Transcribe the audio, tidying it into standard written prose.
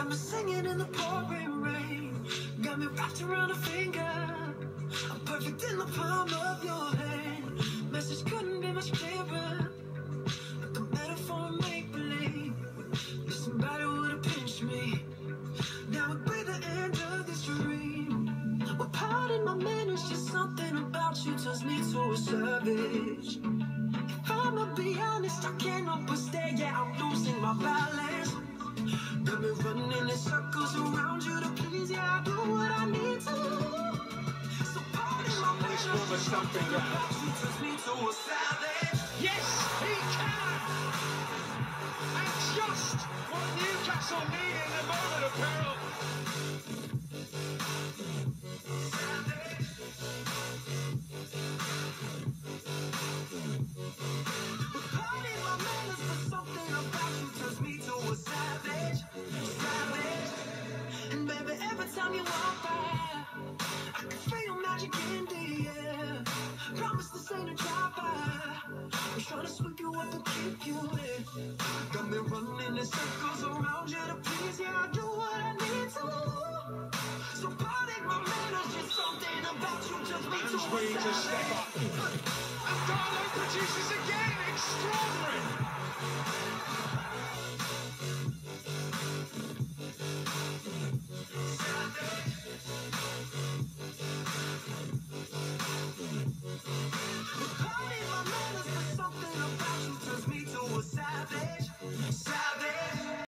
Got me singing in the pouring rain. Got me wrapped around a finger. I'm perfect in the palm of your hand. Message couldn't be much clearer. Like a metaphor make-believe. If somebody would've pinched me, that would be the end of this dream. Well, pardon my manners, just something about you turns me to a savage. If I'ma be honest, I can't help but stare, yeah, I'm losing my balance. Got me running in circles around you to please, yeah, I do what I need to. So pardon my manners, just something about you turns me to a savage. Yes, he can! And just what Newcastle need in a moment of peril. Pardon my manners, but something about you turns me to a savage. Savage. And baby, every time you walk by, I can feel magic in the air. Promise this ain't a drive-by. I'm trying to sweep you up and keep you there. Got me running in circles around you to please, yeah, I do what I need to. So pardon my manners, just something about you turns me to a Ready to step savage. up. And Darlow produces again. Extraordinary.